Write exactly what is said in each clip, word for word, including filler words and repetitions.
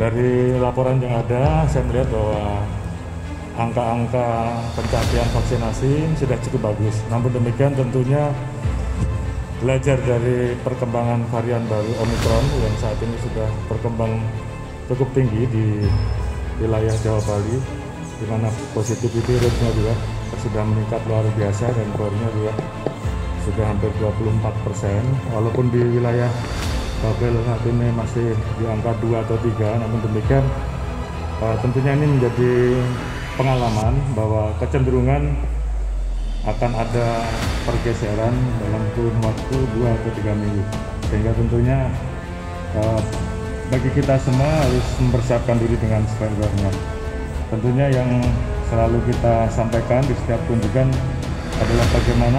Dari laporan yang ada, saya melihat bahwa angka-angka pencapaian vaksinasi sudah cukup bagus. Namun demikian tentunya belajar dari perkembangan varian baru Omicron yang saat ini sudah berkembang cukup tinggi di wilayah Jawa Bali, di mana positivity rate-nya juga sudah meningkat luar biasa dan bornya juga sudah hampir dua puluh empat persen. Walaupun di wilayah Babel saat ini masih di angka dua atau tiga, namun demikian uh, tentunya ini menjadi pengalaman bahwa kecenderungan akan ada pergeseran dalam kurun waktu dua atau tiga minggu, sehingga tentunya uh, bagi kita semua harus mempersiapkan diri dengan sebaik-baiknya. Tentunya yang selalu kita sampaikan di setiap kunjungan adalah bagaimana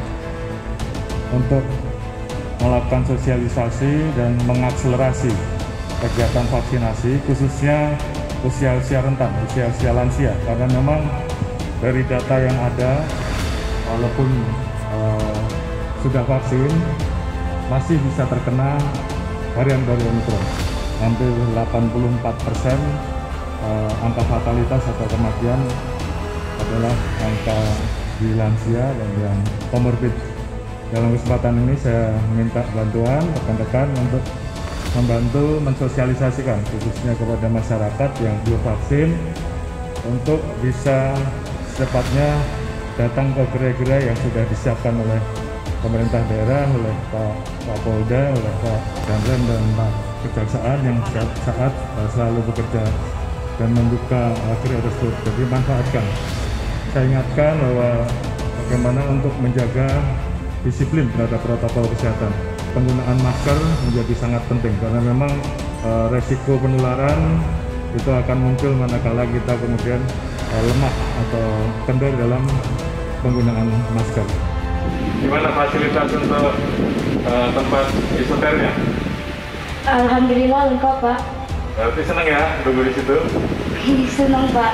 untuk melakukan sosialisasi dan mengakselerasi kegiatan vaksinasi, khususnya usia-usia rentan, usia-usia lansia, karena memang dari data yang ada, walaupun uh, sudah vaksin, masih bisa terkena varian baru Omicron. Hampir delapan puluh empat persen uh, angka fatalitas atau kematian adalah angka di lansia dan yang komorbid. Dalam kesempatan ini saya minta bantuan rekan-rekan untuk membantu mensosialisasikan khususnya kepada masyarakat yang belum vaksin untuk bisa secepatnya datang ke gerai-gerai yang sudah disiapkan oleh pemerintah daerah, oleh Pak Kapolda, oleh Pak Danrem dan Pak Kejaksaan yang saat, saat selalu bekerja dan membuka gerai tersebut. Jadi manfaatkan. Saya ingatkan bahwa bagaimana untuk menjaga disiplin terhadap protokol kesehatan. Penggunaan masker menjadi sangat penting karena memang e, resiko penularan itu akan muncul manakala kita kemudian e, lemah atau kendor dalam penggunaan masker. Gimana fasilitas untuk e, tempat isoternya? Alhamdulillah lengkap, Pak. Berarti senang ya duduk di situ? Senang, Pak.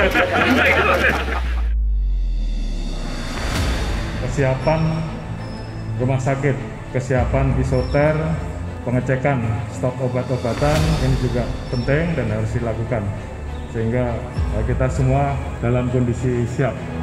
Kesiapan rumah sakit, kesiapan isoter, pengecekan stok obat-obatan ini juga penting dan harus dilakukan sehingga kita semua dalam kondisi siap